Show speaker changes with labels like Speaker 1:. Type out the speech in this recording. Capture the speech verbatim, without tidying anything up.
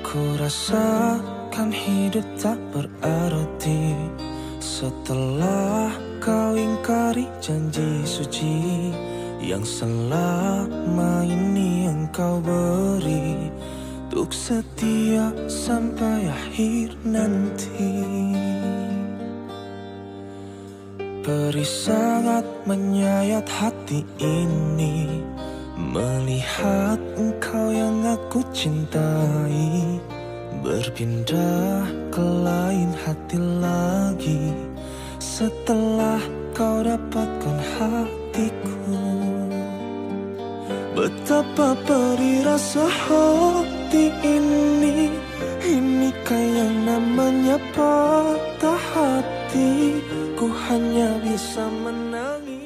Speaker 1: Ku rasakan hidup tak berarti setelah kau ingkari janji suci yang selama ini engkau beri untuk setia sampai akhir nanti. Perih sangat menyayat hati ini melihat engkau yang aku cintai berpindah ke lain hati lagi setelah kau dapatkan hatiku. Betapa perih rasa hati ini, inikah yang namanya patah hati. Ku hanya bisa menangis.